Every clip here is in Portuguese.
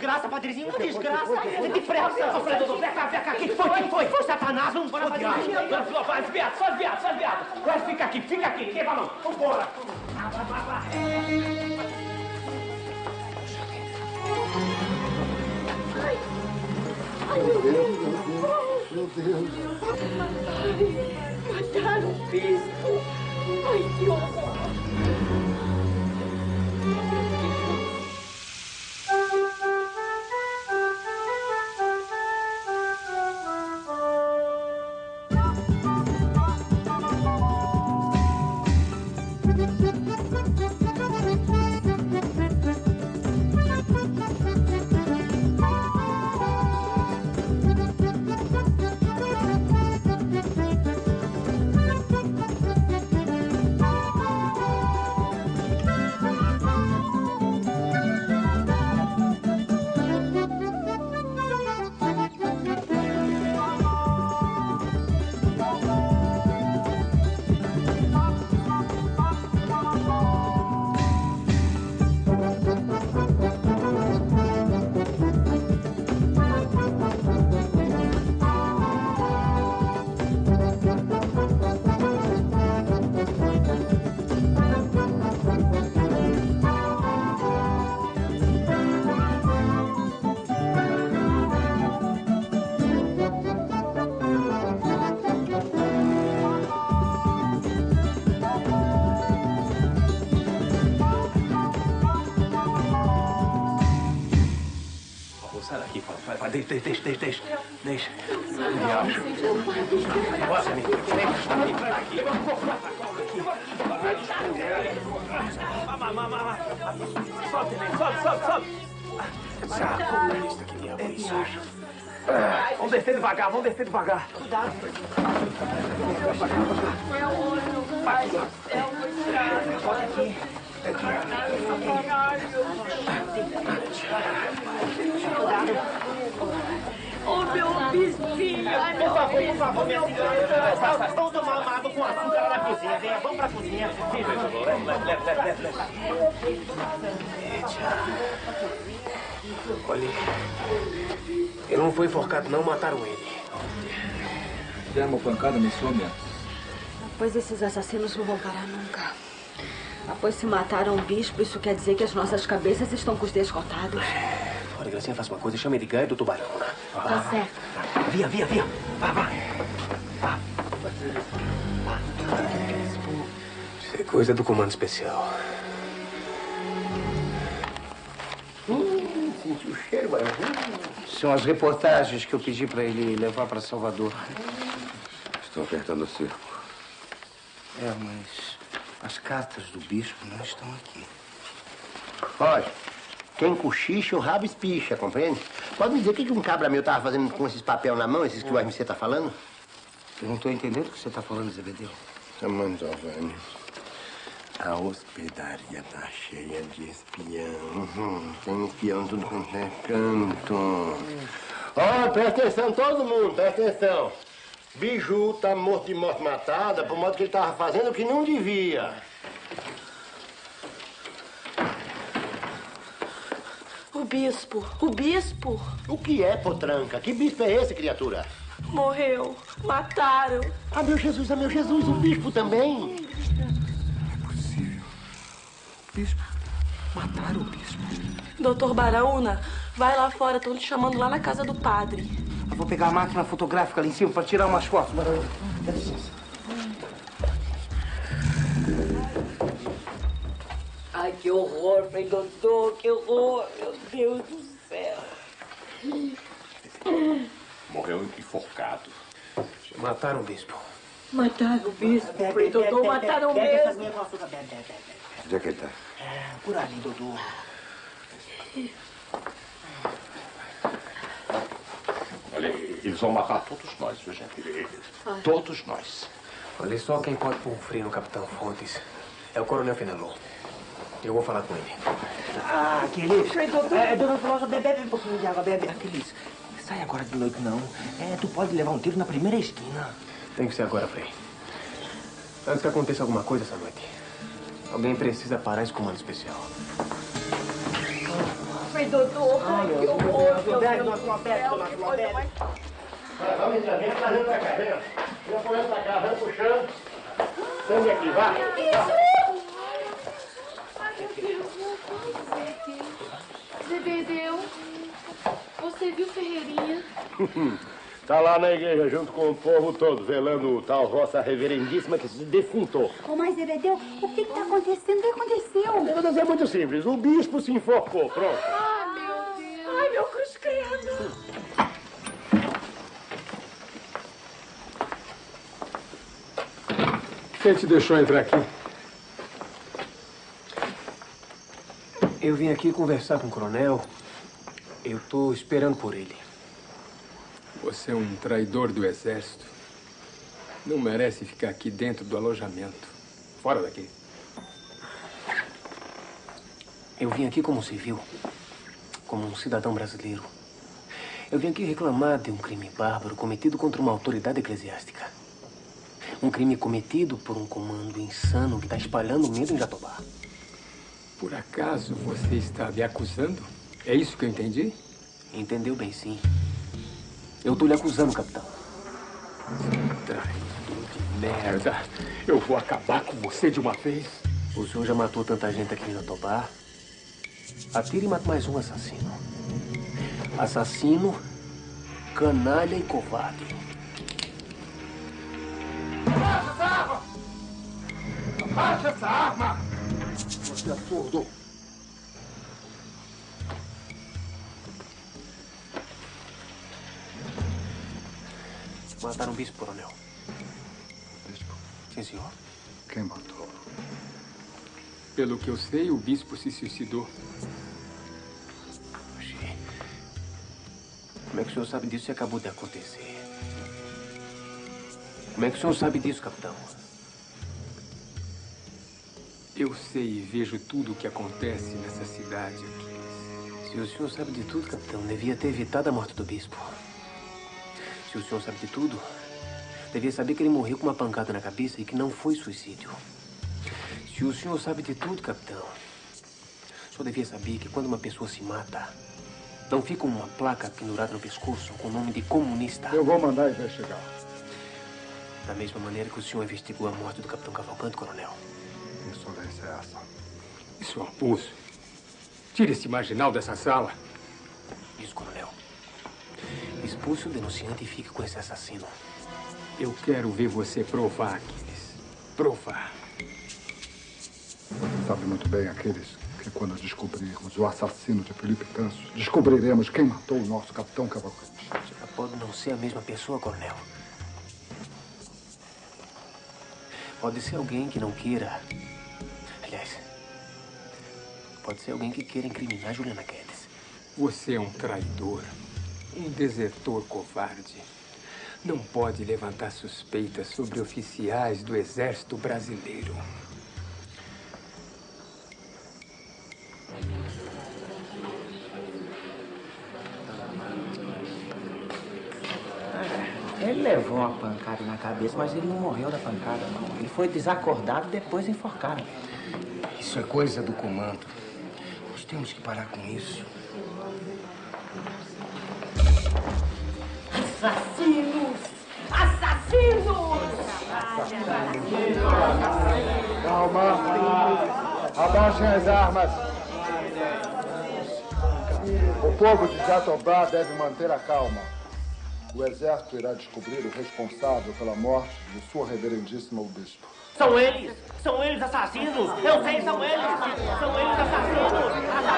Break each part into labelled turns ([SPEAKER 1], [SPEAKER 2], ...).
[SPEAKER 1] desgraça, padrezinho, uma desgraça. Depressa. Frei Dodô, vem cá. Quem foi? Foi Satanás, vamos embora, padrezinho. Vai, desviado, só desviado. Vai, fica aqui, ninguém vai não. Vambora. Vai.
[SPEAKER 2] Ai, meu Deus. Meu Deus.
[SPEAKER 3] Mataram o bispo. Ai, que horror.
[SPEAKER 1] Sai daqui, vai, deixa.
[SPEAKER 4] Nossa, amigo. Sobe. Comunista, que diabo é isso? Vamos descer devagar.
[SPEAKER 1] Cuidado.
[SPEAKER 3] É o olho. Vai, é uma estrada.
[SPEAKER 1] Bota aqui.
[SPEAKER 3] Oh, meu bispinho!
[SPEAKER 1] Por favor, minha senhora. Vamos tomar uma água com açúcar lá na cozinha. Venha, vamos pra cozinha. Leva.
[SPEAKER 4] Olha, ele não foi enforcado, não. Mataram ele.
[SPEAKER 5] Deram uma pancada nesse homem.
[SPEAKER 6] Pois esses assassinos não vão parar nunca. Após se mataram o bispo, isso quer dizer que as nossas cabeças estão com os dias contados.
[SPEAKER 4] Olha, Gracinha, faça uma coisa. Chama Edgar e do Tubarão.
[SPEAKER 6] Tá certo.
[SPEAKER 4] Via. Vai. Isso é coisa do comando especial.
[SPEAKER 2] Senti o cheiro, vai.
[SPEAKER 5] São as reportagens que eu pedi para ele levar para Salvador.
[SPEAKER 2] Estão apertando o cerco.
[SPEAKER 5] Mas as cartas do bispo não estão aqui.
[SPEAKER 2] Olha, quem cochicha, o rabo espicha, compreende? Pode me dizer o que um cabra meu tava fazendo com esses papel na mão, esses que o RMC tá falando?
[SPEAKER 5] Eu não estou entendendo o que você está falando, Zebedeu.
[SPEAKER 2] Giovanni, a hospedaria tá cheia de espião. Tem espião em tudo quanto é canto. Ó, presta atenção, todo mundo, presta atenção. Biju tá morto de morte matada, por modo que ele tava fazendo o que não devia.
[SPEAKER 3] O bispo.
[SPEAKER 2] O que é, potranca? Que bispo é esse, criatura?
[SPEAKER 3] Morreu. Mataram.
[SPEAKER 2] Ah, meu Jesus, o bispo também.
[SPEAKER 5] É possível. Bispo. Mataram o bispo.
[SPEAKER 3] Doutor Baraúna, vai lá fora. Estão te chamando lá na casa do padre.
[SPEAKER 5] Eu vou pegar a máquina fotográfica ali em cima para tirar umas fotos, Baraúna. Dá licença.
[SPEAKER 3] Ai, que horror, Frei Dodô, que horror. Meu Deus do céu.
[SPEAKER 7] Morreu enforcado.
[SPEAKER 4] Mataram o bispo.
[SPEAKER 3] Mataram o bispo, Frei Dodô, mataram mesmo.
[SPEAKER 2] Onde é que ele tá?
[SPEAKER 1] Por ali, Dodô.
[SPEAKER 7] Olha, eles vão matar todos nós, viu, gente? Todos nós.
[SPEAKER 4] Olha, só quem pode pôr um freio no Capitão Fontes é o Coronel Fenelon. Eu vou falar com ele.
[SPEAKER 1] Ah, Aquiles. Dona Flor, bebe um pouquinho de água, bebe. Aquiles, sai agora de noite, não. Tu pode levar um tiro na primeira esquina.
[SPEAKER 4] Tem que ser agora, Frei. Antes que aconteça alguma coisa essa noite, alguém precisa parar esse comando especial.
[SPEAKER 6] Frei doutor. Ai, que horror. Meu Deus do céu, que coisa mais...
[SPEAKER 2] Vamos entrar, vem trazendo pra cá, vem. Vem apoiando pra cá, vai puxando. Sangue aqui, vai.
[SPEAKER 8] Zebedeu, você viu Ferreirinha?
[SPEAKER 2] Tá lá na igreja, junto com o povo todo, velando o tal vossa reverendíssima que se defuntou.
[SPEAKER 9] Ô, mas Zebedeu, o que tá acontecendo? O que aconteceu?
[SPEAKER 2] É muito simples, o bispo se enforcou, pronto.
[SPEAKER 8] Ah, meu Deus. Ai, meu cruz credo.
[SPEAKER 4] Quem te deixou entrar aqui? Eu vim aqui conversar com o coronel. Eu tô esperando por ele.
[SPEAKER 10] Você é um traidor do exército. Não merece ficar aqui dentro do alojamento. Fora daqui.
[SPEAKER 4] Eu vim aqui como civil. Como um cidadão brasileiro. Eu vim aqui reclamar de um crime bárbaro cometido contra uma autoridade eclesiástica. Um crime cometido por um comando insano que está espalhando medo em Jatobá.
[SPEAKER 10] Por acaso você está me acusando? É isso que eu entendi?
[SPEAKER 4] Entendeu bem, sim. Eu estou lhe acusando, capitão.
[SPEAKER 10] Traidor de merda. Eu vou acabar com você de uma vez.
[SPEAKER 4] O senhor já matou tanta gente aqui em Jatobá. Atire e mate mais um assassino. Assassino, canalha e covarde.
[SPEAKER 2] Abaixa essa arma! Abaixa essa arma! Você é surdo.
[SPEAKER 4] Mataram o bispo, coronel.
[SPEAKER 11] Bispo?
[SPEAKER 4] Sim, senhor.
[SPEAKER 11] Quem matou?
[SPEAKER 10] Pelo que eu sei, o bispo se suicidou.
[SPEAKER 4] Oxê. Como é que o senhor sabe disso se acabou de acontecer? Como é que o senhor sabe disso, capitão?
[SPEAKER 10] Eu sei e vejo tudo o que acontece nessa cidade, Aquiles.
[SPEAKER 4] Se o senhor sabe de tudo, capitão, devia ter evitado a morte do bispo. Se o senhor sabe de tudo, devia saber que ele morreu com uma pancada na cabeça e que não foi suicídio. Se o senhor sabe de tudo, capitão, o senhor devia saber que quando uma pessoa se mata, não fica uma placa pendurada no pescoço com o nome de comunista.
[SPEAKER 11] Eu vou mandar investigar.
[SPEAKER 4] Da mesma maneira que o senhor investigou a morte do capitão Cavalcante, coronel.
[SPEAKER 11] Que insolência é essa?
[SPEAKER 10] Isso é um abuso. Tire esse marginal dessa sala.
[SPEAKER 4] Isso, coronel. Expulse o denunciante e fique com esse assassino.
[SPEAKER 10] Eu quero ver você provar, Aquiles. Provar.
[SPEAKER 11] Você sabe muito bem, Aquiles, que quando descobrirmos o assassino de Felipe Canso, descobriremos quem matou o nosso capitão Cavalcante.
[SPEAKER 4] Já pode não ser a mesma pessoa, coronel. Pode ser alguém que não queira... Aliás, pode ser alguém que queira incriminar Juliana Guedes.
[SPEAKER 10] Você é um traidor. Um desertor covarde. Não pode levantar suspeitas sobre oficiais do exército brasileiro.
[SPEAKER 5] Ele levou uma pancada na cabeça, mas ele não morreu da pancada, não. Ele foi desacordado e depois enforcaram. Isso é coisa do comando. Nós temos que parar com isso.
[SPEAKER 1] Assassinos! Assassinos!
[SPEAKER 11] Calma. Abaixem as armas. O povo de Jatobá deve manter a calma. O exército irá descobrir o responsável pela morte de sua reverendíssima o bispo.
[SPEAKER 1] São eles assassinos! Eu sei, são eles! São eles assassinos!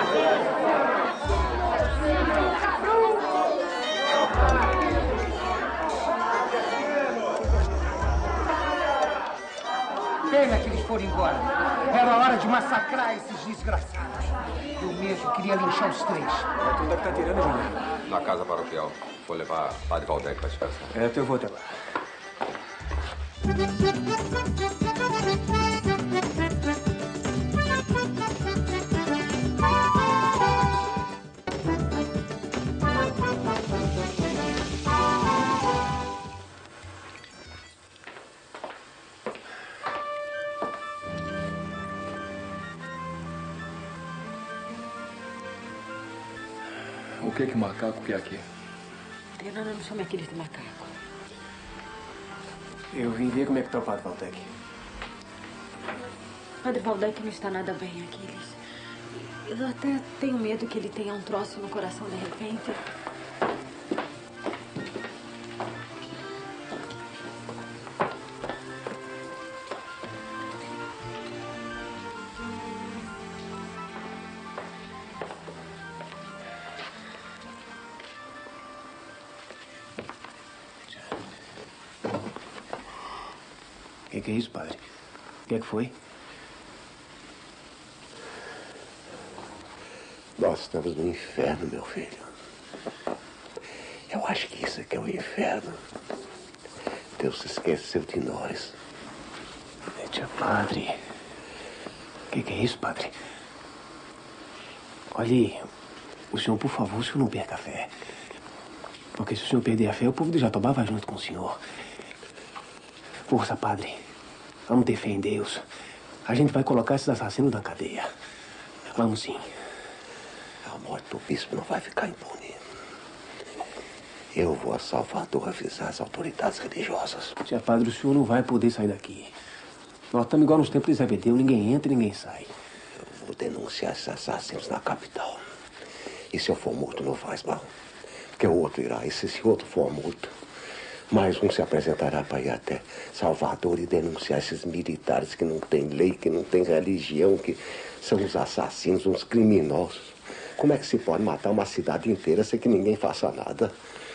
[SPEAKER 5] Pena que eles foram embora. Era hora de massacrar esses desgraçados. Eu mesmo queria linchar os três.
[SPEAKER 4] Tu deve estar tirando, Juliana.
[SPEAKER 12] Na casa paroquial. Vou levar Padre Valdec para descansar.
[SPEAKER 4] Eu vou até lá.
[SPEAKER 11] que macaco quer aqui?
[SPEAKER 6] Eu não chame aqueles de macaco.
[SPEAKER 4] Eu vim ver como é que tá o Padre Valdec.
[SPEAKER 6] Padre Valdec não está nada bem, Aquiles. Eu até tenho medo que ele tenha um troço no coração de repente.
[SPEAKER 4] O que é isso, padre? O que é que foi?
[SPEAKER 2] Nós estamos no inferno, meu filho. Eu acho que isso aqui é o inferno. Deus se esqueceu de nós.
[SPEAKER 4] Padre. O que é isso, padre? Olhe, o senhor, por favor, o senhor não perca a fé. Porque se o senhor perder a fé, o povo de Jatobá vai junto com o senhor. Força, padre. Vamos ter fé em Deus. A gente vai colocar esses assassinos na cadeia. Vamos sim.
[SPEAKER 2] A morte do bispo não vai ficar impune. Eu vou a Salvador avisar as autoridades religiosas.
[SPEAKER 4] Tia padre, o senhor não vai poder sair daqui. Nós estamos igual nos tempos de Zebedeu. Ninguém entra e ninguém sai.
[SPEAKER 2] Eu vou denunciar esses assassinos na capital. E se eu for morto, não faz mal. Porque o outro irá. E se esse outro for morto, mais um se apresentará para ir até Salvador e denunciar esses militares que não têm lei, que não têm religião, que são os assassinos, uns criminosos. Como é que se pode matar uma cidade inteira sem que ninguém faça nada?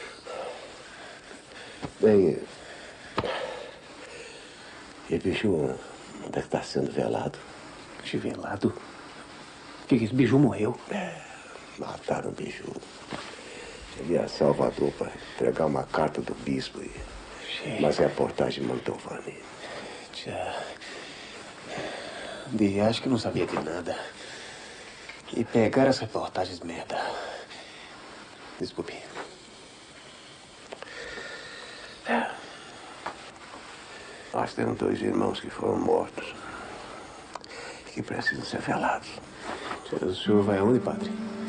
[SPEAKER 2] Bem, e Biju, onde é que está sendo velado?
[SPEAKER 4] Velado? O que é isso? Biju morreu?
[SPEAKER 2] Mataram o Biju. Ele ia a Salvador para entregar uma carta do bispo e umas reportagens de Mantovani.
[SPEAKER 4] Acho que não sabia de nada. E pegaram as reportagens merda. Desculpe.
[SPEAKER 2] Nós temos 2 irmãos que foram mortos e que precisam ser velados.
[SPEAKER 4] O senhor vai aonde, padre?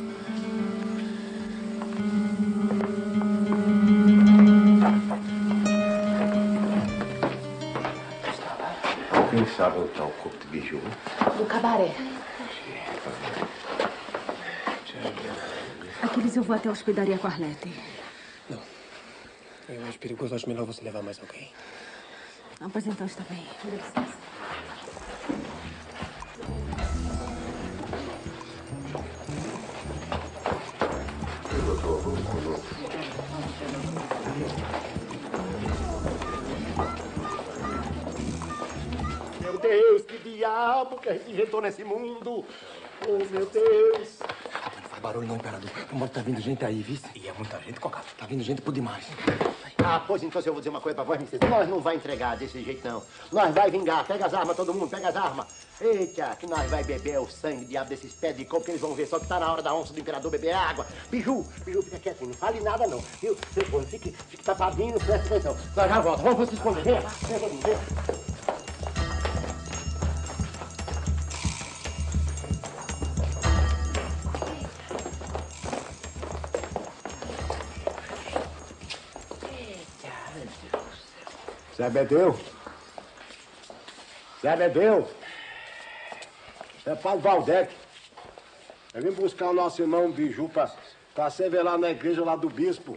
[SPEAKER 2] Quem sabe onde está o corpo de Biju?
[SPEAKER 8] Do cabaré.
[SPEAKER 6] Aquiles, eu vou até a hospedaria com a Arlete.
[SPEAKER 4] Não. Eu acho perigoso. Acho melhor você levar mais alguém.
[SPEAKER 6] Ah, pois então está bem. Dê licença.
[SPEAKER 2] Meu Deus, que diabo que a gente inventou nesse mundo! Oh, meu Deus!
[SPEAKER 5] Não faz barulho não, imperador. Tá vindo gente aí, viu? E é muita gente, Cocado. Tá vindo gente por demais.
[SPEAKER 2] Ah, pois então eu vou dizer uma coisa pra vós, vocês. Nós não vai entregar desse jeito, não. Nós vai vingar. Pega as armas, todo mundo, pega as armas. Eita, que nós vai beber o sangue, diabo, desses pés de coco, que eles vão ver só que tá na hora da onça do imperador beber água. Biju, fica quietinho, não fale nada, não. Viu? Fique tapadinho, presta atenção. Nós já volta, vamos se esconder. Vem, vem. Zebedeu? É Padre Valdec. Eu vim buscar o nosso irmão Biju pra ser velado na igreja lá do bispo.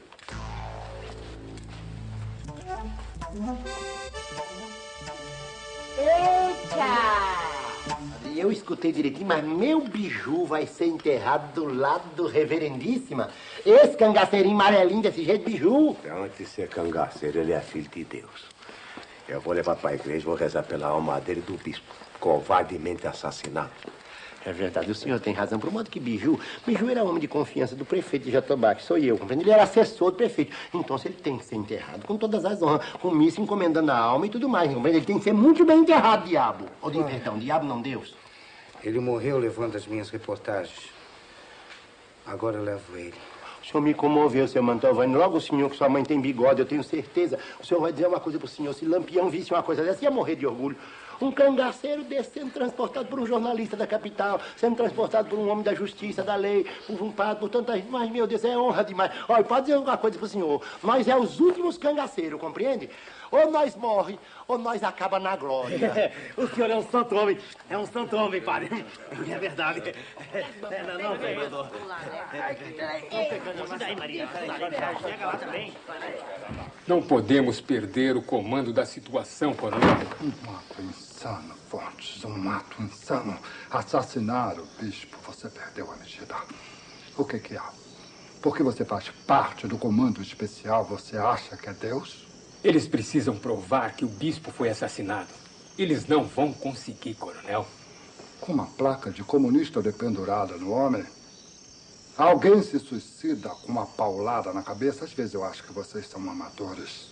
[SPEAKER 8] Eita!
[SPEAKER 2] Eu escutei direitinho, mas meu Biju vai ser enterrado do lado do reverendíssima. Esse cangaceirinho amarelinho desse jeito, Biju. Antes de ser cangaceiro, ele é filho de Deus. Eu vou levar pra igreja, vou rezar pela alma dele do bispo, covardemente assassinado. É verdade, o senhor tem razão. Por modo que Biju era homem de confiança do prefeito de Jatobá, que sou eu, compreende? Ele era assessor do prefeito. Então, se ele tem que ser enterrado com todas as honras, com missa encomendando a alma e tudo mais, compreende? Ele tem que ser muito bem enterrado, diabo. Ou perdão, diabo não, Deus.
[SPEAKER 5] Ele morreu levando as minhas reportagens. Agora eu levo ele.
[SPEAKER 2] O senhor me comoveu, seu Mantovani. Logo o senhor, que sua mãe tem bigode, eu tenho certeza. O senhor vai dizer uma coisa pro senhor. Se Lampião visse uma coisa dessa, ia morrer de orgulho. Um cangaceiro desse sendo transportado por um jornalista da capital, sendo transportado por um homem da justiça, da lei, por um padre, por tanta gente. Mas, meu Deus, é honra demais. Olha, pode dizer uma coisa pro senhor. Nós é os últimos cangaceiros, compreende? Ou nós morre, ou nós acaba na glória.
[SPEAKER 1] O senhor é um santo homem. É um santo homem, padre. É verdade. Não, vereador. Ajuda aí, Maria. Pega lá também.
[SPEAKER 10] Não podemos perder o comando da situação, coronel.
[SPEAKER 11] Um ato insano, Fortes. Um ato insano. Assassinar o bispo, você perdeu a medida. O que há? Porque você faz parte do comando especial, você acha que é Deus?
[SPEAKER 10] Eles precisam provar que o bispo foi assassinado. Eles não vão conseguir, coronel.
[SPEAKER 11] Com uma placa de comunista dependurada no homem, alguém se suicida com uma paulada na cabeça. Às vezes eu acho que vocês são amadores.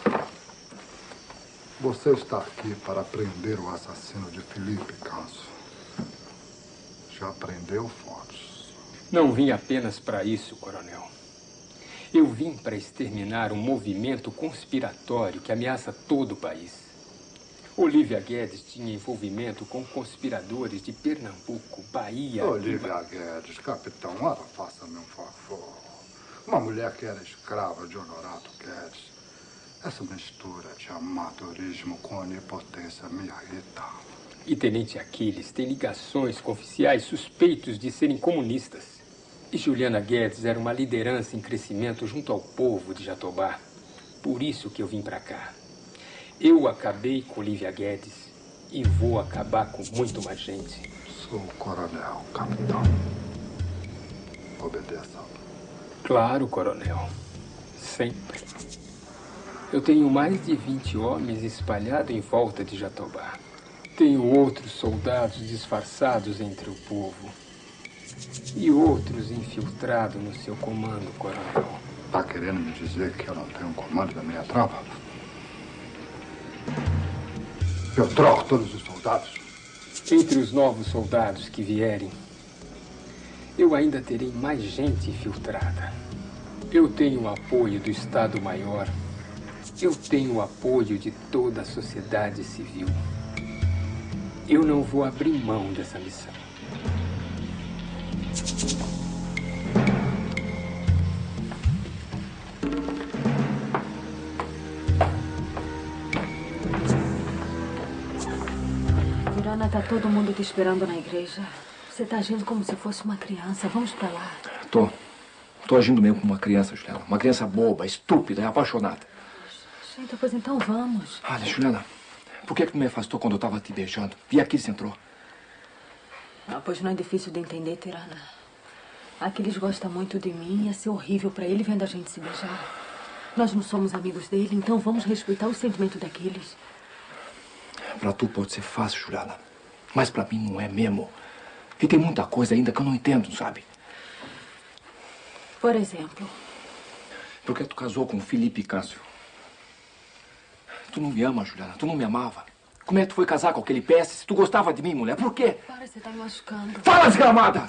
[SPEAKER 11] Você está aqui para prender o assassino de Felipe Canso. Já prendeu, Fortes?
[SPEAKER 10] Não vim apenas para isso, coronel. Eu vim para exterminar um movimento conspiratório que ameaça todo o país. Olívia Guedes tinha envolvimento com conspiradores de Pernambuco, Bahia...
[SPEAKER 11] Olívia Guedes, capitão, ora, faça-me um favor. Uma mulher que era escrava de Honorato Guedes. Essa mistura de amadorismo com onipotência me irrita.
[SPEAKER 10] E Tenente Aquiles tem ligações com oficiais suspeitos de serem comunistas. E Juliana Guedes era uma liderança em crescimento junto ao povo de Jatobá. Por isso que eu vim para cá. Eu acabei com Olívia Guedes e vou acabar com muito mais gente.
[SPEAKER 11] Sou o coronel, capitão. Obedeça.
[SPEAKER 10] Claro, coronel. Sempre. Eu tenho mais de 20 homens espalhados em volta de Jatobá. Tenho outros soldados disfarçados entre o povo. E outros infiltrados no seu comando, coronel.
[SPEAKER 11] Tá querendo me dizer que eu não tenho comando da minha tropa? Eu troco todos os soldados.
[SPEAKER 10] Entre os novos soldados que vierem, eu ainda terei mais gente infiltrada. Eu tenho o apoio do Estado-Maior. Eu tenho o apoio de toda a sociedade civil. Eu não vou abrir mão dessa missão.
[SPEAKER 6] Irana, tá todo mundo te esperando na igreja. Você tá agindo como se fosse uma criança. Vamos pra lá.
[SPEAKER 13] Tô agindo mesmo como uma criança, Juliana. Uma criança boba, estúpida, apaixonada.
[SPEAKER 6] Gente, pois então vamos.
[SPEAKER 13] Olha, Juliana, por que tu me afastou quando eu tava te beijando? Vi aqui se entrou.
[SPEAKER 6] Ah, pois não é difícil de entender, Tirana. Aquiles gosta muito de mim. Ia ser horrível pra ele vendo a gente se beijar. Nós não somos amigos dele, então vamos respeitar o sentimento daqueles.
[SPEAKER 13] Pra tu pode ser fácil, Juliana. Mas pra mim não é mesmo. E tem muita coisa ainda que eu não entendo, sabe?
[SPEAKER 6] Por exemplo?
[SPEAKER 13] Por que tu casou com o Felipe Câncio? Tu não me ama, Juliana. Tu não me amava. Como é que tu foi casar com aquele PS se tu gostava de mim, mulher? Por quê?
[SPEAKER 6] Para, você tá me machucando.
[SPEAKER 13] Fala, desgramada!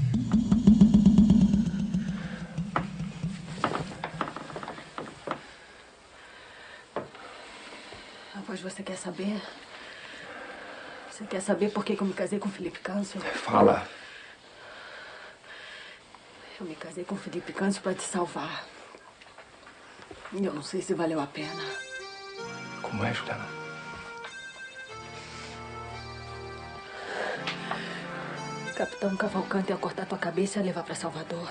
[SPEAKER 6] Ah, pois você quer saber? Você quer saber por que eu me casei com o Felipe Câncio?
[SPEAKER 13] Fala.
[SPEAKER 6] Eu me casei com o Felipe Câncio para te salvar. E eu não sei se valeu a pena.
[SPEAKER 13] Como é, Juliana?
[SPEAKER 6] Capitão Cavalcante ia cortar tua cabeça e ia levar para Salvador.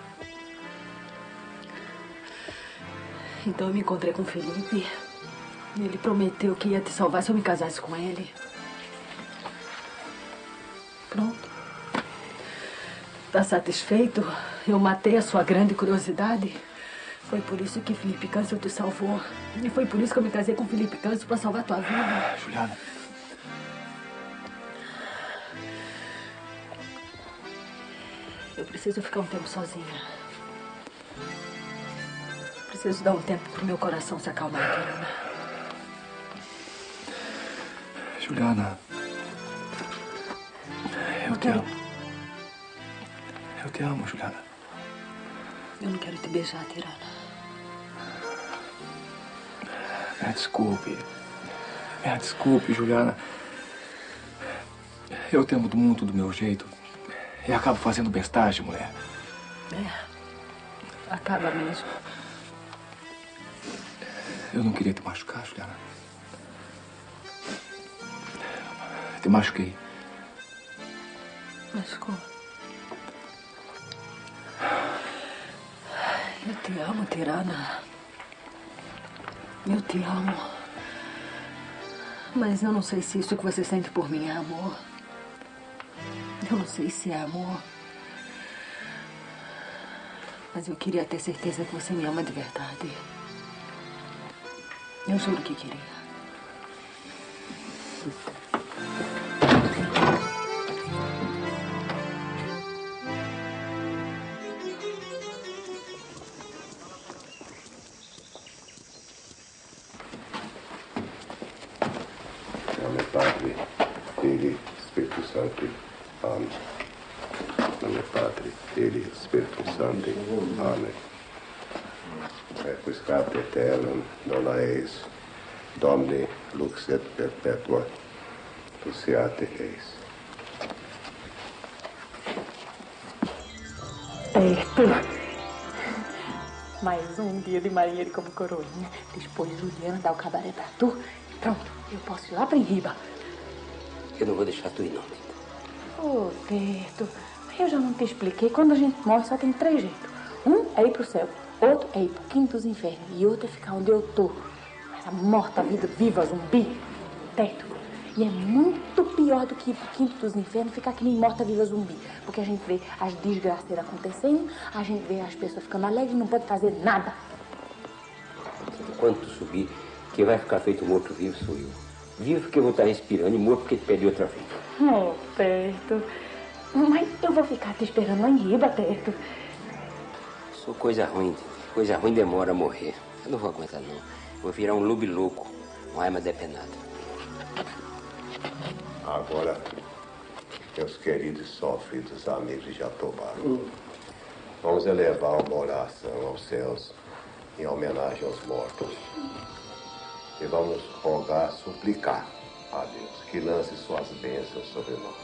[SPEAKER 6] Então eu me encontrei com o Felipe. Ele prometeu que ia te salvar se eu me casasse com ele. Pronto. Tá satisfeito? Eu matei a sua grande curiosidade. Foi por isso que Felipe Câncio te salvou. E foi por isso que eu me casei com Felipe Câncio para salvar tua vida.
[SPEAKER 13] Juliana.
[SPEAKER 6] Eu preciso ficar um tempo sozinha. Preciso dar um tempo pro meu coração se acalmar, Juliana.
[SPEAKER 13] Juliana. Eu te amo. Eu te amo, Juliana.
[SPEAKER 6] Eu não quero te beijar, Tirana.
[SPEAKER 13] Me desculpe, Juliana. Eu temo muito do meu jeito. E acabo fazendo bestagem, mulher.
[SPEAKER 6] Acaba mesmo.
[SPEAKER 13] Eu não queria te machucar, Juliana. Te machuquei.
[SPEAKER 6] Machucou. Eu te amo, Tirana. Eu te amo. Mas eu não sei se isso que você sente por mim é amor. Eu não sei se é amor. Mas eu queria ter certeza que você me ama de verdade. Eu juro que queria.
[SPEAKER 2] Nome Padre, Filho, Espírito Santo. Amém. Nome Padre, Filho, Espírito Santo. Amém. Requiescat aeternum, dona eis, Domini luxet perpetua, luciate eis.
[SPEAKER 9] Mais um dia de marinheiro como coroinha. Depois Juliana dá o cabaré pra tu. Pronto, eu posso ir lá pra Enriba.
[SPEAKER 4] Eu não vou deixar tu ir, não, Linda.
[SPEAKER 9] Ô, Teto, eu já não te expliquei. Quando a gente morre, só tem 3 jeitos. Um é ir pro céu, outro é ir pro quinto dos infernos e outro é ficar onde eu tô. Essa morta vida viva, zumbi. Teto, e é muito pior do que ir pro quinto dos infernos ficar que nem morta viva zumbi. Porque a gente vê as desgraceiras acontecendo, a gente vê as pessoas ficando alegres e não pode fazer nada.
[SPEAKER 4] Quando tu subir, quem vai ficar feito morto-vivo sou eu. Vivo porque eu vou estar respirando e morto porque te perdeu outra vez.
[SPEAKER 9] Oh, Teto. Mas eu vou ficar te esperando lá em Riba, Teto.
[SPEAKER 4] Sou coisa ruim. Coisa ruim demora a morrer. Eu não vou aguentar, não. Vou virar um lobo louco, uma alma depenada.
[SPEAKER 2] Agora, meus queridos e sofridos amigos de Jatobá, vamos elevar uma oração aos céus em homenagem aos mortos. E vamos rogar, suplicar a Deus que lance suas bênçãos sobre nós.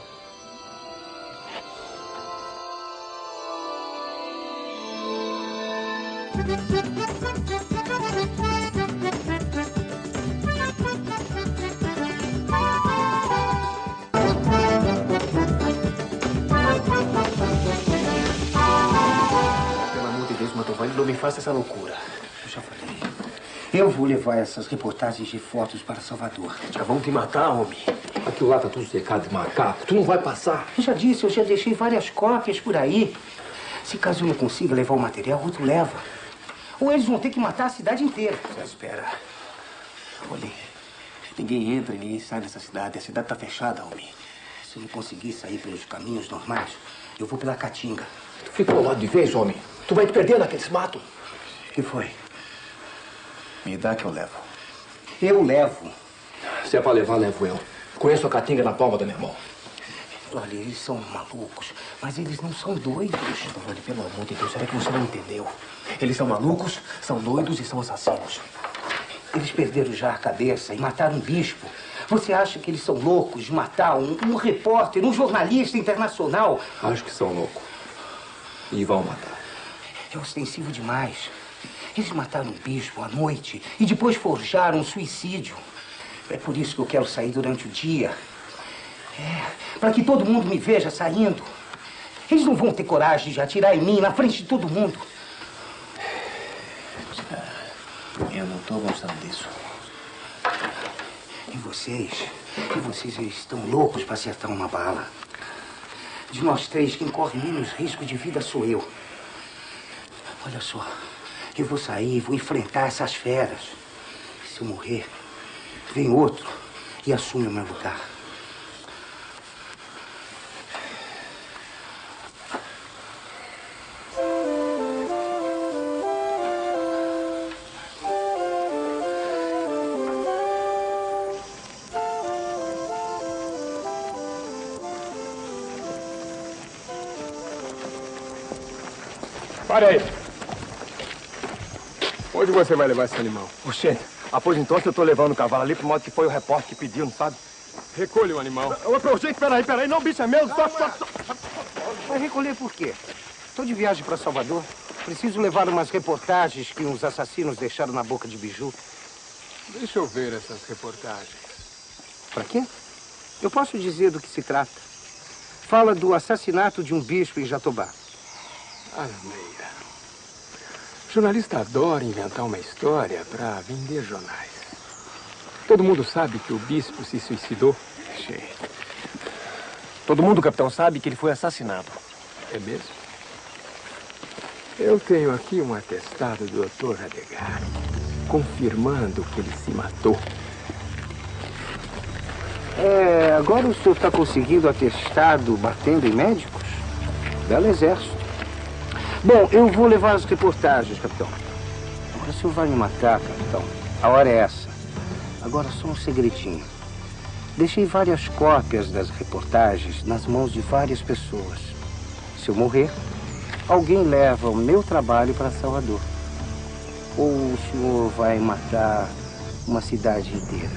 [SPEAKER 5] Pelo amor de Deus, Mantovani, não me faça essa loucura. Eu já falei. Eu vou levar essas reportagens de fotos para Salvador.
[SPEAKER 13] Já vão te matar, homem. Aquilo lá tá tudo cercado de macaco. Tu não vai passar.
[SPEAKER 5] Eu já disse, eu já deixei várias cópias por aí. Se caso eu não consiga levar o material, outro leva. Ou eles vão ter que matar a cidade inteira.
[SPEAKER 4] Só espera.
[SPEAKER 5] Olha, ninguém entra e ninguém sai nessa cidade. A cidade tá fechada, homem. Se eu não conseguir sair pelos caminhos normais, eu vou pela Caatinga.
[SPEAKER 13] Tu ficou ao lado de vez, homem. Tu vai te perder naqueles matos.
[SPEAKER 5] O que foi?
[SPEAKER 13] Me dá que eu levo.
[SPEAKER 5] Eu levo.
[SPEAKER 13] Se é pra levar, levo eu. Conheço a Caatinga na palma da minha mão.
[SPEAKER 5] Olha, eles são malucos, mas eles não são doidos. Olha, pelo amor de Deus, será que você não entendeu? Eles são malucos, são doidos e são assassinos. Eles perderam já a cabeça e mataram um bispo. Você acha que eles são loucos de matar um repórter, um jornalista internacional?
[SPEAKER 13] Acho que são loucos. E vão matar.
[SPEAKER 5] É ostensivo demais. Eles mataram um bispo à noite e depois forjaram um suicídio. É por isso que eu quero sair durante o dia. Para que todo mundo me veja saindo. Eles não vão ter coragem de atirar em mim na frente de todo mundo.
[SPEAKER 4] Eu não tô gostando disso.
[SPEAKER 5] E vocês estão loucos para acertar uma bala. De nós 3, quem corre menos risco de vida sou eu. Olha só, eu vou sair, vou enfrentar essas feras. Se eu morrer, vem outro e assume o meu lugar.
[SPEAKER 14] Para aí. Onde você vai levar esse animal?
[SPEAKER 13] Oxente, após então eu tô levando o cavalo ali pro modo que foi o repórter que pediu, não sabe?
[SPEAKER 10] Recolha o animal.
[SPEAKER 14] Ô, gente, peraí. Não, bicho, é meu. Só.
[SPEAKER 5] Vai recolher por quê? Estou de viagem para Salvador. Preciso levar umas reportagens que uns assassinos deixaram na boca de Biju.
[SPEAKER 10] Deixa eu ver essas reportagens.
[SPEAKER 5] Para quê? Eu posso dizer do que se trata. Fala do assassinato de um bispo em Jatobá.
[SPEAKER 10] Meia. Jornalista adora inventar uma história para vender jornais. Todo mundo sabe que o bispo se suicidou.
[SPEAKER 4] Todo mundo, capitão, sabe que ele foi assassinado.
[SPEAKER 10] É mesmo? Eu tenho aqui um atestado do Dr. Radegar, confirmando que ele se matou.
[SPEAKER 5] Agora o senhor está conseguindo atestado batendo em médicos? Belo exército. Bom, eu vou levar as reportagens, capitão. Agora o senhor vai me matar, capitão. A hora é essa. Agora só um segredinho. Deixei várias cópias das reportagens nas mãos de várias pessoas. Se eu morrer, alguém leva o meu trabalho para Salvador. Ou o senhor vai matar uma cidade inteira.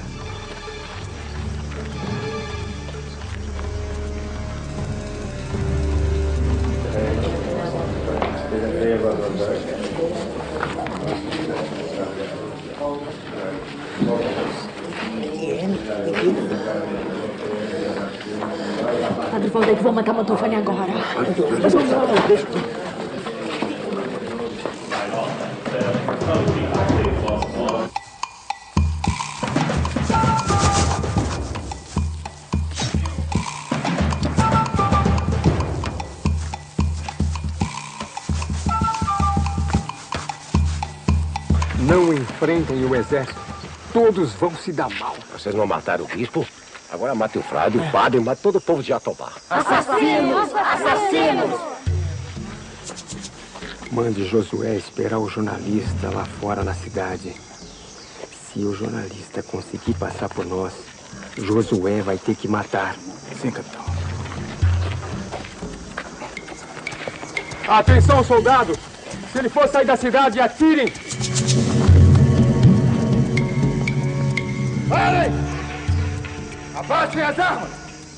[SPEAKER 6] Padre Valdec, vou matar Mantovani agora.
[SPEAKER 10] Não enfrentem o exército. Todos vão se dar mal.
[SPEAKER 2] Vocês não mataram o bispo? Agora matem o frade, o padre, mate todo o povo de Jatobá.
[SPEAKER 6] Assassinos! Assassinos!
[SPEAKER 10] Mande Josué esperar o jornalista lá fora na cidade. Se o jornalista conseguir passar por nós, Josué vai ter que matar.
[SPEAKER 5] Sim, capitão.
[SPEAKER 10] Atenção, soldados! Se ele for sair da cidade, atirem!
[SPEAKER 14] Parem! Abaixem as armas!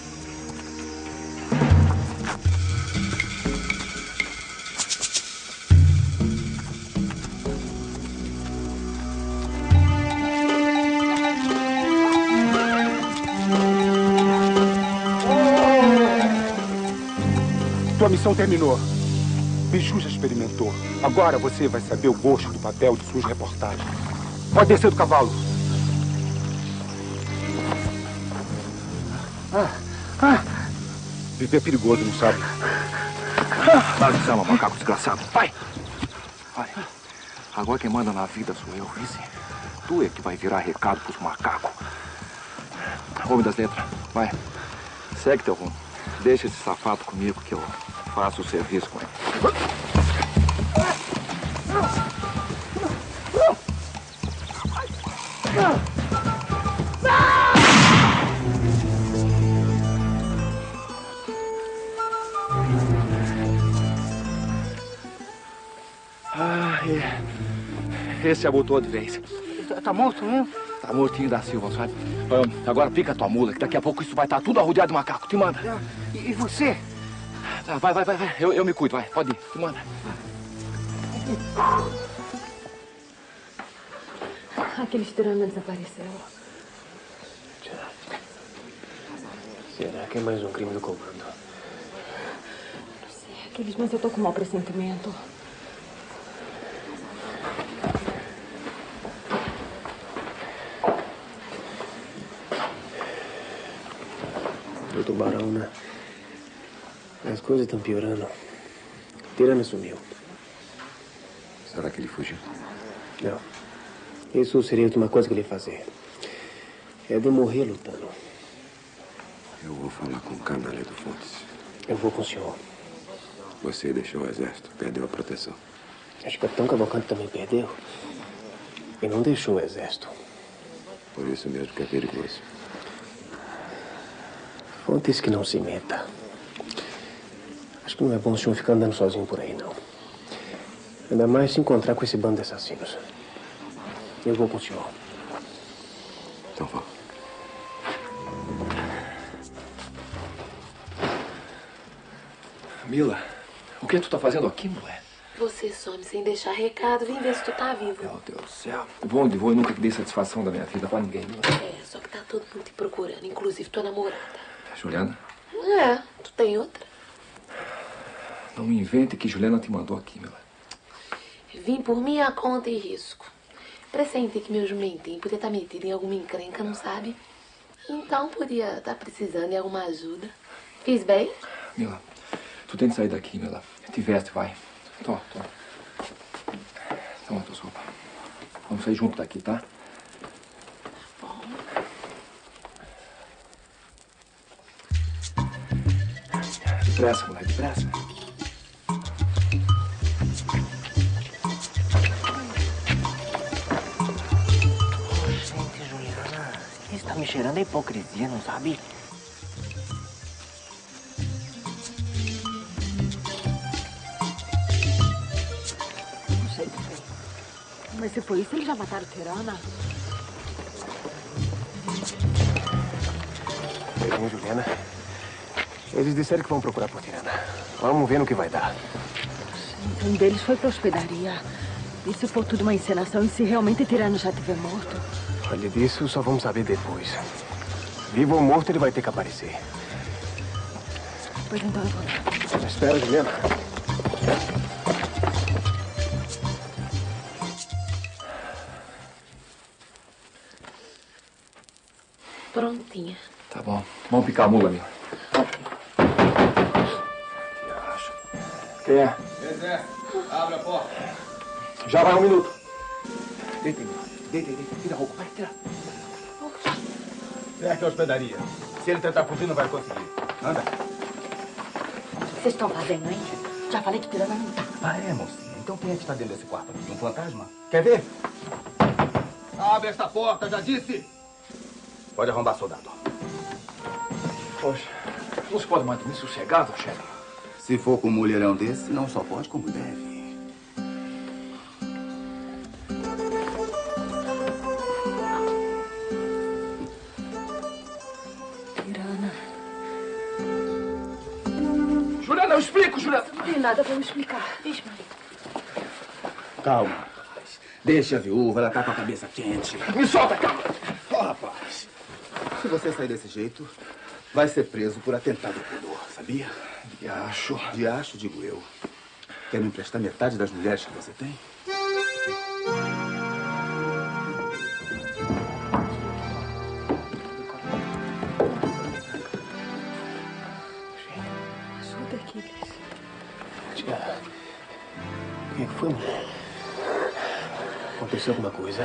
[SPEAKER 11] Tua missão terminou. Biju já experimentou. Agora você vai saber o gosto do papel de suas reportagens. Pode descer do cavalo.
[SPEAKER 13] Viver é perigoso, não sabe? Para de cima, macaco desgraçado. Vai! Vai. Agora quem manda na vida sou eu, vice. Tu é que vai virar recado pros macacos. Homem das letras, vai. Segue teu rumo. Deixa esse safado comigo que eu faço o serviço com ele. Esse abotou de vez.
[SPEAKER 5] Tá morto mesmo?
[SPEAKER 13] Tá mortinho da Silva, sabe? Agora pica a tua mula, que daqui a pouco isso vai estar tudo arrodeado de macaco. Te manda.
[SPEAKER 5] E você?
[SPEAKER 13] Tá, vai. Eu me cuido, vai. Pode ir. Te manda.
[SPEAKER 6] Aquele tirano desapareceu.
[SPEAKER 4] Será que é mais um crime do comando?
[SPEAKER 6] Não sei, aqueles, mas eu tô com mau pressentimento.
[SPEAKER 4] O tubarão, né? As coisas estão piorando. Tirana sumiu.
[SPEAKER 13] Será que ele fugiu?
[SPEAKER 4] Não. Isso seria a última coisa que ele ia fazer. É de morrer lutando.
[SPEAKER 2] Eu vou falar com o canalha do Fontes.
[SPEAKER 4] Eu vou com o senhor.
[SPEAKER 2] Você deixou o exército, perdeu a proteção.
[SPEAKER 4] Acho que o capitão Cavalcante também perdeu. E não deixou o exército.
[SPEAKER 2] Por isso mesmo que é perigoso.
[SPEAKER 4] Fontes que não se meta. Acho que não é bom o senhor ficar andando sozinho por aí, não. Ainda mais se encontrar com esse bando de assassinos. Eu vou com o senhor.
[SPEAKER 2] Então vá.
[SPEAKER 13] Mila, o que tu tá fazendo aqui, mulher?
[SPEAKER 8] Você some sem deixar recado. Vem ver se tu tá vivo.
[SPEAKER 13] Meu Deus do céu. Vou onde vou e nunca dei satisfação da minha vida pra ninguém, Mila.
[SPEAKER 8] É, só que tá todo mundo te procurando, inclusive tua namorada.
[SPEAKER 13] Juliana,
[SPEAKER 8] É, tu tem outra?
[SPEAKER 13] não me invente que Juliana te mandou aqui, Mila.
[SPEAKER 8] Vim por minha conta e risco. Pressenti que meu jumentinho podia estar metido em alguma encrenca, não sabe? Então podia estar precisando de alguma ajuda. Fiz bem?
[SPEAKER 13] Mila, tu tem que sair daqui, Mila. Te veste, vai. Toma. Toma tua roupa. Vamos sair junto daqui, tá?
[SPEAKER 8] Bom.
[SPEAKER 13] Depressa, mulher, depressa.
[SPEAKER 3] Gente, Juliana, isso tá me cheirando a hipocrisia, não sabe?
[SPEAKER 6] Não sei bem. Mas se foi isso, eles já mataram Tirana.
[SPEAKER 4] Bem, Juliana. Eles disseram que vão procurar por Tirana. Vamos ver no que vai dar.
[SPEAKER 6] Um deles foi pra hospedaria. E se for tudo uma encenação, e se realmente Tirana já estiver morto?
[SPEAKER 4] Olha, disso só vamos saber depois. Vivo ou morto, ele vai ter que aparecer.
[SPEAKER 6] Pois então eu vou lá.
[SPEAKER 4] Espera, Juliana.
[SPEAKER 8] Prontinha.
[SPEAKER 13] Tá bom. Vamos picar a mula, Mila. Quem é?
[SPEAKER 14] Zé, abre a porta.
[SPEAKER 13] Já vai 1 minuto.
[SPEAKER 5] Deita, Deita. Tira a roupa, vai, tira.
[SPEAKER 14] Cerca a hospedaria. Se ele tentar fugir, não vai conseguir. Anda.
[SPEAKER 6] Vocês estão fazendo, hein? Já falei que Tirana não tá.
[SPEAKER 14] Ah, é, mocinha. Então quem é que está dentro desse quarto aqui? Um fantasma? Quer ver? Abre esta porta, já disse. Pode arrombar, soldado.
[SPEAKER 13] Poxa, não se pode mais dormir sossegado, chefe.
[SPEAKER 14] Se for com um mulherão desse, não só pode, como deve.
[SPEAKER 6] Tirana.
[SPEAKER 13] Juliana, eu explico, Juliana.
[SPEAKER 6] Não tem nada pra me explicar. Vixe, Maria.
[SPEAKER 14] Calma, rapaz. Deixa a viúva, ela tá com a cabeça quente.
[SPEAKER 13] Me solta, calma.
[SPEAKER 14] Ó, rapaz. Se você sair desse jeito, vai ser preso por atentado ao pudor, sabia? Diacho, digo eu. Quer me emprestar metade das mulheres que você tem?
[SPEAKER 6] Ajuda aqui, Liz.
[SPEAKER 4] O que foi, mulher? Aconteceu alguma coisa?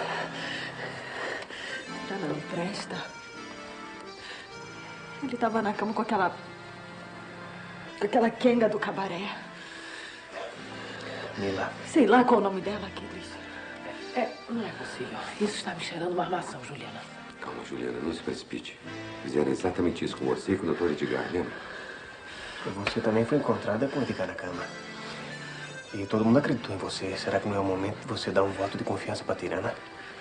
[SPEAKER 6] Tirana não presta. Ele tava na cama com aquela quenga do cabaré.
[SPEAKER 4] Mila.
[SPEAKER 6] Sei lá qual é o nome dela, Aquiles.
[SPEAKER 3] Não é possível. Isso está me cheirando uma armação, Juliana.
[SPEAKER 12] Calma, Juliana, não se precipite. Fizeram exatamente isso com você e com o Dr. Edgar, lembra?
[SPEAKER 4] Você também foi encontrada com o Edgar na cama. E todo mundo acreditou em você. Será que não é o momento de você dar um voto de confiança pra Tirana?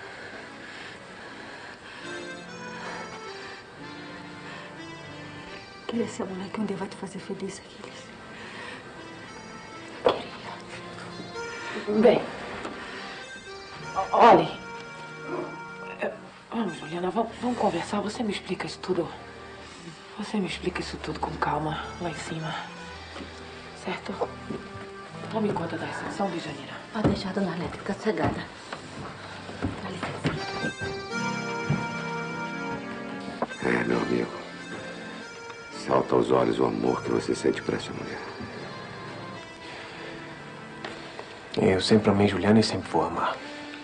[SPEAKER 6] Queria ser a mulher que um dia vai te fazer feliz, Aquiles.
[SPEAKER 3] Bem, olhe. Vamos, Juliana, vamos conversar. Você me explica isso tudo. Você me explica isso tudo com calma, lá em cima. Certo? Tome conta da recepção, Bijanira.
[SPEAKER 8] Pode deixar a dona Arlete ficar sossegada. Dá licença.
[SPEAKER 12] É, meu amigo. Salta aos olhos o amor que você sente por essa mulher.
[SPEAKER 4] Eu sempre amei Juliana e sempre vou amar.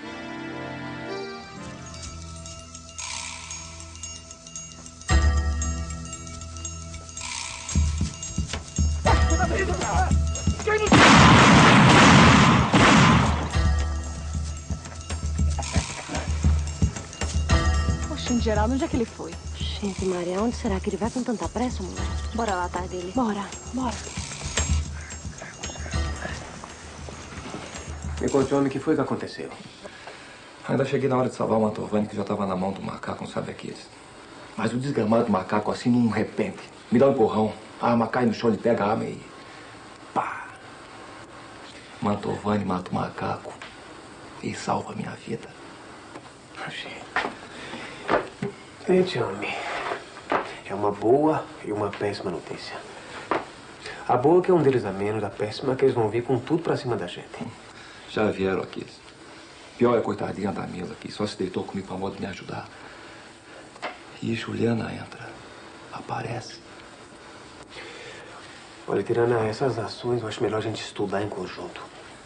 [SPEAKER 6] Poxa, em geral, onde é que ele foi?
[SPEAKER 8] Gente, Maria, onde será que ele vai com tanta pressa, mulher? Bora lá atrás dele.
[SPEAKER 6] Bora.
[SPEAKER 4] Me conte, homem, o que foi que aconteceu?
[SPEAKER 13] Ainda cheguei na hora de salvar o Mantovani, que já estava na mão do macaco, não sabe Aquiles. Mas o desgramado do macaco, assim, num repente, me dá um empurrão. A arma cai no chão, ele pega a arma e Mantovani mata o macaco e salva a minha vida.
[SPEAKER 4] Gente, homem, é uma boa e uma péssima notícia. A boa é que é um deles a menos, a péssima é que eles vão vir com tudo pra cima da gente.
[SPEAKER 13] Já vieram aqui. Pior é a coitadinha da Mila, que só se deitou comigo pra modo de me ajudar. E Juliana entra, aparece.
[SPEAKER 4] Olha, tirando essas ações, eu acho melhor a gente estudar em conjunto.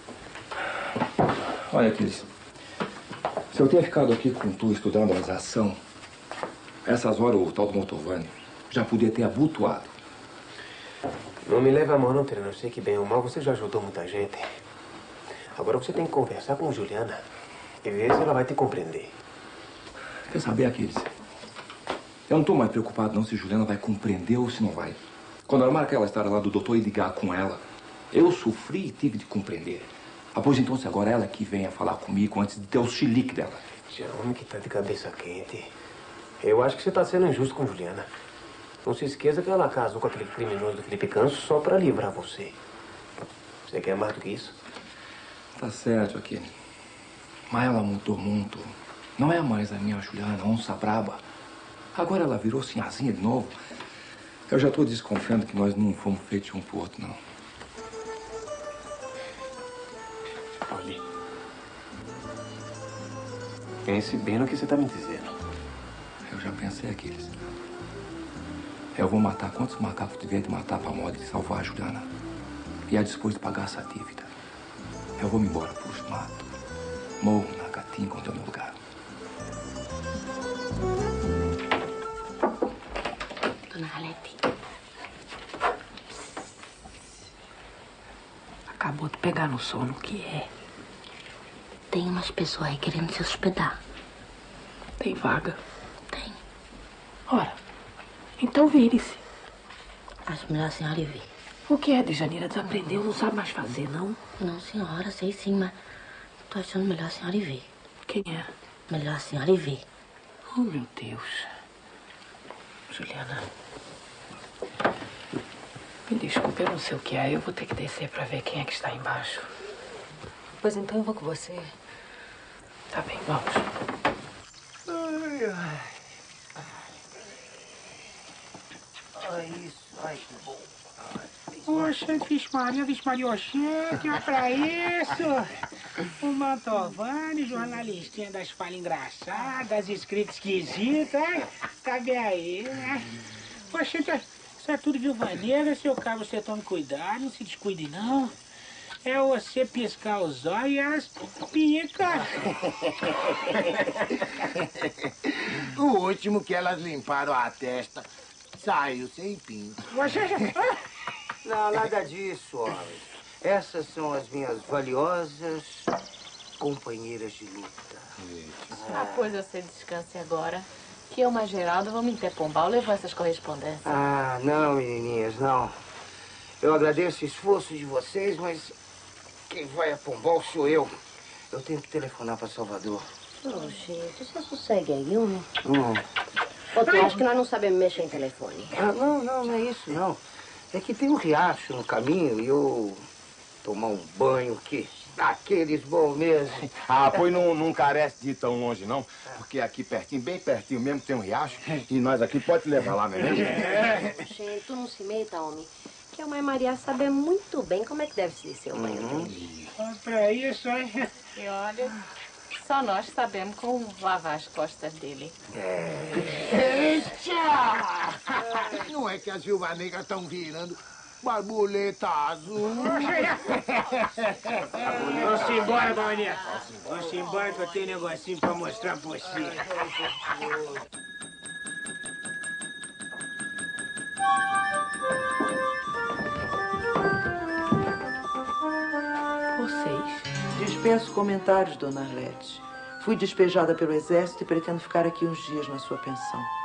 [SPEAKER 13] Olha, Aquiles, se eu ter ficado aqui com tu estudando as ações, essas horas o tal do Mantovani já podia ter abotoado.
[SPEAKER 4] Não me leva a mão, não, Tirano. Eu sei que bem ou mal você já ajudou muita gente. Agora você tem que conversar com Juliana e ver se ela vai te compreender.
[SPEAKER 13] Quer saber, Aquiles? Eu não tô mais preocupado não se Juliana vai compreender ou se não vai. Quando armaram aquela história lá do doutor e ligar com ela, eu sofri e tive de compreender. Pois então, se agora ela que venha falar comigo antes de ter o chilique dela.
[SPEAKER 4] Tia, homem que tá de cabeça quente. Eu acho que você tá sendo injusto com Juliana. Não se esqueça que ela casou com aquele criminoso do Felipe Canso só pra livrar você. Você quer mais do que isso?
[SPEAKER 13] Tá certo, Aquiles. Mas ela mudou muito. Não é mais a minha Juliana, onça braba. Agora ela virou sinhazinha de novo. Eu já tô desconfiando que nós não fomos feitos um pro outro, não.
[SPEAKER 4] Olhe. Pense bem no que você tá me dizendo.
[SPEAKER 13] Eu já pensei, Aquiles. Eu vou matar quantos macacos tiver de matar pra moda de salvar a Juliana. E aí, depois de pagar essa dívida, eu vou me embora pros matos. Morro na Caatinga, onde é o meu lugar.
[SPEAKER 8] Dona Arlete.
[SPEAKER 3] Acabou de pegar no sono, o que é?
[SPEAKER 8] Tem umas pessoas aí querendo se hospedar.
[SPEAKER 3] Tem vaga?
[SPEAKER 8] Tem.
[SPEAKER 3] Ora, então vire-se.
[SPEAKER 8] Acho melhor a senhora ir ver.
[SPEAKER 3] O que é, Dejanira? Desaprendeu, não sabe mais fazer, não?
[SPEAKER 8] Não, senhora, sei sim, mas tô achando melhor a senhora ir ver.
[SPEAKER 3] Quem é?
[SPEAKER 8] Melhor a senhora ir ver.
[SPEAKER 3] Oh, meu Deus. Juliana. Me desculpe, eu não sei o que é. Eu vou ter que descer pra ver quem é que está embaixo.
[SPEAKER 6] Pois então eu vou com você.
[SPEAKER 3] Tá bem, vamos.
[SPEAKER 5] Ai, ai. Ai, isso. Ai, que bom.
[SPEAKER 15] Oxa, Vixe Maria, oxê, que é pra isso? O Mantovani, jornalistinha das falas engraçadas, escritas esquisitas, cabe aí, né? Oxe, isso é tudo viúva negra, seu cabo, você tome cuidado, não se descuide não. É você piscar os olhos e as picas.
[SPEAKER 16] O último que elas limparam a testa saiu sem pinto.
[SPEAKER 5] Não, nada disso, homem. Essas são as minhas valiosas companheiras de luta.
[SPEAKER 9] Pois você descanse agora, que eu, mais Geraldo, vamos em Pombal levar essas correspondências.
[SPEAKER 5] Ah, não, menininhas, não. Eu agradeço o esforço de vocês, mas quem vai a Pombal sou eu. Eu tenho que telefonar para Salvador.
[SPEAKER 8] Ô, gente, você sossegue aí, homem. Ou tu acha que nós não sabemos mexer em telefone?
[SPEAKER 5] Ah, não é isso, não. É que tem um riacho no caminho e eu tomar um banho que daqueles bons mesmo.
[SPEAKER 2] Pois não carece de ir tão longe, não. Porque aqui pertinho, bem pertinho mesmo, tem um riacho. E nós aqui pode te levar lá, não é mesmo?
[SPEAKER 8] Gente, tu não se meta, homem. Que a mãe Maria sabe muito bem como é que deve ser seu banho.
[SPEAKER 15] Pra isso, hein?
[SPEAKER 9] E olha, só nós sabemos como lavar as costas dele.
[SPEAKER 16] Eita! Não é que as viúvas negras estão virando borboleta azul.
[SPEAKER 15] Vamos embora, Maria. Vamos embora que eu tenho um negocinho pra mostrar pra você.
[SPEAKER 3] Vocês?
[SPEAKER 17] Dispenso comentários, dona Arlete. Fui despejada pelo exército e pretendo ficar aqui uns dias na sua pensão.